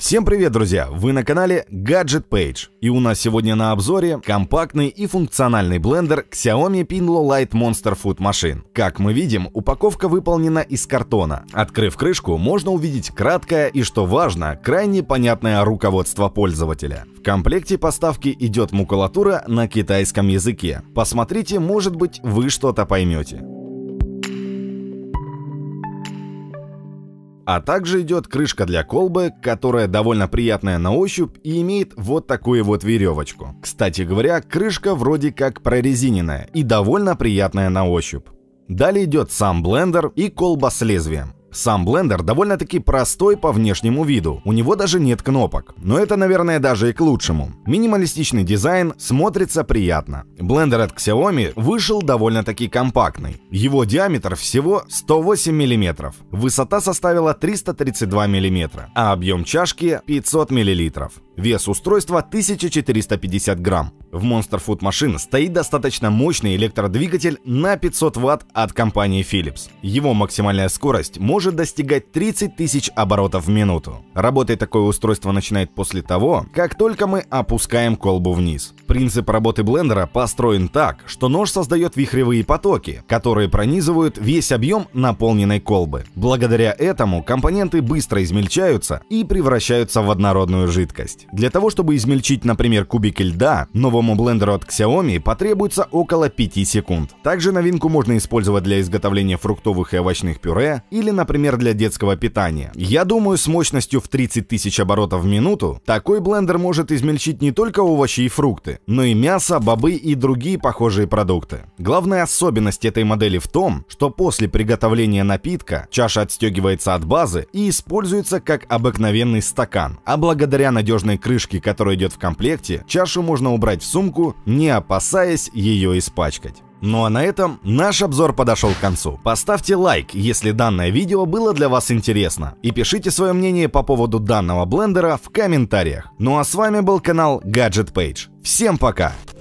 Всем привет, друзья! Вы на канале Gadget Page, и у нас сегодня на обзоре компактный и функциональный блендер Xiaomi Pinlo Lite Monster Food Machine. Как мы видим, упаковка выполнена из картона. Открыв крышку, можно увидеть краткое и, что важно, крайне понятное руководство пользователя. В комплекте поставки идет макулатура на китайском языке. Посмотрите, может быть, вы что-то поймете. А также идет крышка для колбы, которая довольно приятная на ощупь и имеет вот такую вот веревочку. Кстати говоря, крышка вроде как прорезиненная и довольно приятная на ощупь. Далее идет сам блендер и колба с лезвием. Сам блендер довольно-таки простой по внешнему виду, у него даже нет кнопок, но это, наверное, даже и к лучшему. Минималистичный дизайн, смотрится приятно. Блендер от Xiaomi вышел довольно-таки компактный, его диаметр всего 108 мм, высота составила 332 мм, а объем чашки 500 мл. Вес устройства 1450 грамм. В Monster Food Machine стоит достаточно мощный электродвигатель на 500 Вт от компании Philips. Его максимальная скорость может достигать 30 тысяч оборотов в минуту. Работать такое устройство начинает после того, как только мы опускаем колбу вниз. Принцип работы блендера построен так, что нож создает вихревые потоки, которые пронизывают весь объем наполненной колбы. Благодаря этому компоненты быстро измельчаются и превращаются в однородную жидкость. Для того, чтобы измельчить, например, кубики льда, новому блендеру от Xiaomi потребуется около 5 секунд. Также новинку можно использовать для изготовления фруктовых и овощных пюре или, например, для детского питания. Я думаю, с мощностью в 30 тысяч оборотов в минуту такой блендер может измельчить не только овощи и фрукты, но и мясо, бобы и другие похожие продукты. Главная особенность этой модели в том, что после приготовления напитка чаша отстегивается от базы и используется как обыкновенный стакан, а благодаря надежной крышке, которая идет в комплекте, чашу можно убрать в сумку, не опасаясь ее испачкать. Ну а на этом наш обзор подошел к концу. Поставьте лайк, если данное видео было для вас интересно, и пишите свое мнение по поводу данного блендера в комментариях. Ну а с вами был канал Gadget Page. Всем пока!